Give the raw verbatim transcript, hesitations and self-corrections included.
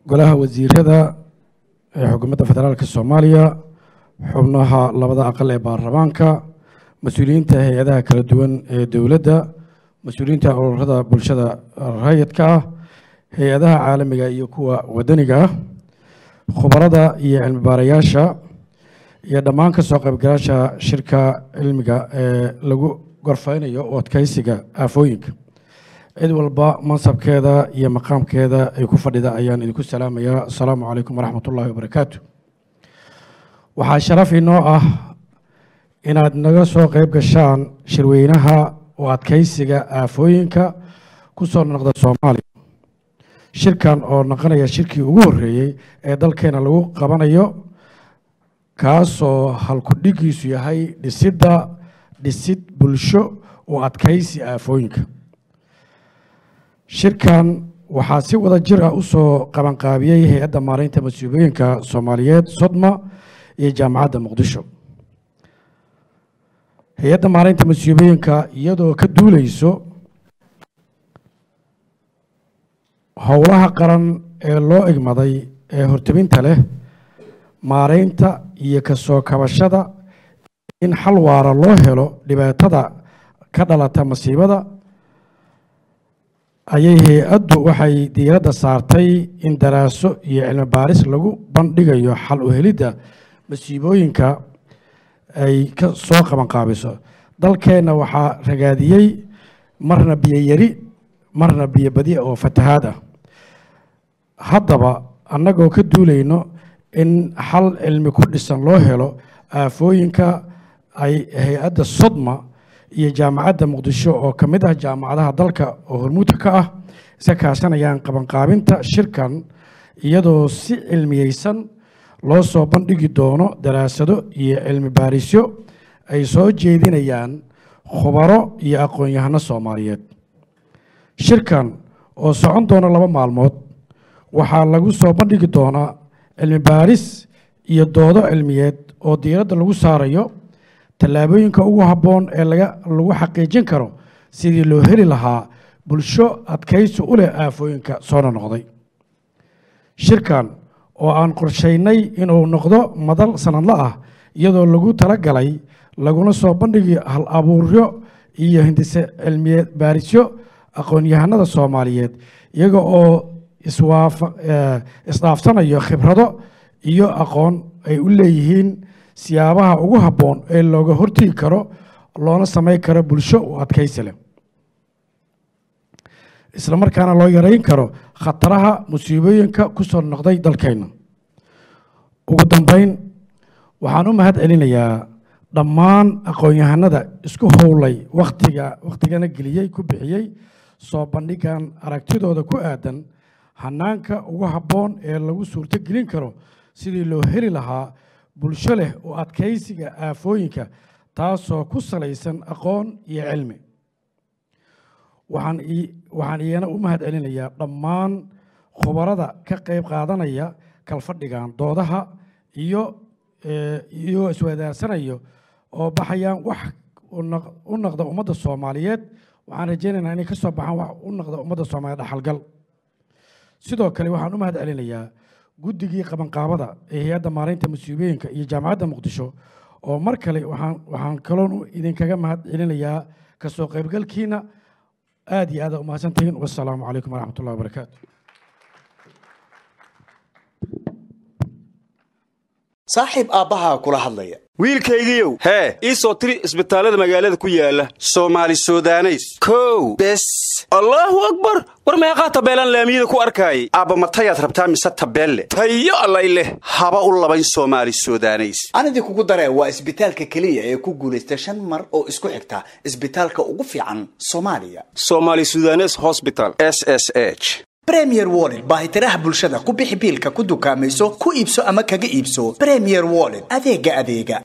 golaha wasiirada ee xukuumadda federaalka Soomaaliya xubnaha labada aqal ee baarlamaanka mas'uuliyiinta hay'adaha kala duwan ee dawladda mas'uuliyiinta ururada bulshada rayidka ah hay'adaha caalamiga iyo kuwa wadaniga ah khubarada iyo cilmi baarayaasha iyo dhammaan ka soo qaybgalayaasha shirka cilmiga ee lagu gorfaynayo oo adkaysiga aafooyinka cid walba mansabkeeda iyo maqaamkeeda ay ku fadhida ayaan idinku salaamayaa assalaamu calaykum waraxmatullaahi wabarakaatu waxaa sharaf inoo ah inaad naga soo qayb gashaan shirweynaha oo adkaysiga aafooyinka ku soo noqda Soomaaliya shirkan oo noqonaya shirkii ugu horeeyay ee dalkeena lagu qabanayo kaasoo halku dhigiisu yahay dhisidda dhisid bulsho oo adkaysi aafooyinka shirkan waxaa si wada jir ah u soo qaban qaabiyay hay'adda maareynta masuuliyadda Soomaaliyeed Sodma iyo jaamacadda Muqdisho hay'adda maareynta masuuliyadda iyadoo ka duuleyso howlaha qaran ee loo igmaday ee hortobinta leh maareynta iyo ka soo kabashada in xal waara loo helo dhibaatada ka dhalata masiibada ayay hay'addu waxay diiradda saartay in daraaso iyo cilmi baaris lagu bandhigayo xal u helidda masiibooyinka ay ka soo qaban qaabiso dalkeena waxaa ragaadiyay marna biyo yari marna biyo badi oo fatahaad ah haddaba annagoo ka duulayno in xal cilmi ku dhisan loo helo aafooyinka ay hay'adda Sodma iyo jaamacadda Muqdisho oo ka mid ah jaamacadaha dalka oo hormuudka ka ah iska kaashanayaan qaban qaabinta shirkan iyadoo si cilmiyeysan loo soo bandhigi doono daraasado iyo cilmi baarisyo ay soo jeedinayaan khubaro iyo aqoon-yahano Soomaaliyeed shirkan oo socon doona laba maalmood waxaa lagu soo bandhigi doonaa cilmi baaris iyo doodo cilmiyeed oo diiradda lagu saarayo tallaabooyinka ugu habboon ee laga lagu xaqiijin karo sidii loo heli lahaa bulsho adkaysi u leh aafooyinka soo noqday shirkan oo aan qorsheynay inuu noqdo madal sanadle ah iyadoo lagu talagalay laguna soo bandhigi hal abuuryo iyo hindise cilmiyeed baarisyo aqoon-yahanada Soomaaliyeed iyaga oo iswaafaq isdhaafsanayo khibrado iyo aqoon ay u leeyihiin siyaabaha ugu habboon ee looga hortagi karo loona sameyn karo bulsho u adkaysi leh isla markaana loo yareyn karo khataraha musiibooyinka ku soo noqday dalkeena ugu dambeyn waxaan u mahad celinayaa dhammaan aqoon-yahanada isku howlay waqtiga waqtigana geliyay ku bixiyay soo bandhigan aragtidooda ku aadan hanaanka ugu habboon ee lagu suurto gelin karo sidii loo heli lahaa bulsho leh oo adkaysiga aafooyinka taasoo ku salaysan aqoon iyo cilmi waxaan waxaan iyana u mahad celinayaa dhammaan khubarada ka qayb qaadanaya kalfadhigan doodaha iyo iyo iswadaasanayo oo baxayaan wax u noqda ummadda Soomaaliyeed waxaan rajaynaynaa inay ka soo baxaan wax u noqda ummadda Soomaaliyeed dhaxalgal sidoo kale waxaan u mahad celinayaa guddigii qaban qaabada ee hay'adda maareynta masuuliyadda iyo jaamacadda Muqdisho oo mar kale waxaan waxaan kaloon idinkaga mahad celinayaa ka soo qaybgalkiina aad iyo aad u mahadsantihiin wassalaamu calaykum waraxmatullaahi wabarakaatu saaxiib aabbaha kula hadlaya wiilkaygiiyow hee ii soo tiri isbitaallada magaalada ku yaala Soomaali Suudaneys kow bes Allahu akbar war meeqa tabeelan laamiyada ku arkaayay aabba matayaad rabtaa mise tabeelle tayo allay leh haba u labayn Soomaali Suudaneys anadii kugu daree waa isbitaalka kaliya ee ku guuleystay shan mar oo isku xigta isbitaalka ugu fiican Soomaaliya Soomaali Suudaneys Hospital S S H Premier Wallet baahitiraha bulshada ku bixi biilka ku dukaamayso ku iibso ama kaga iibso Premier Wallet adeega adeega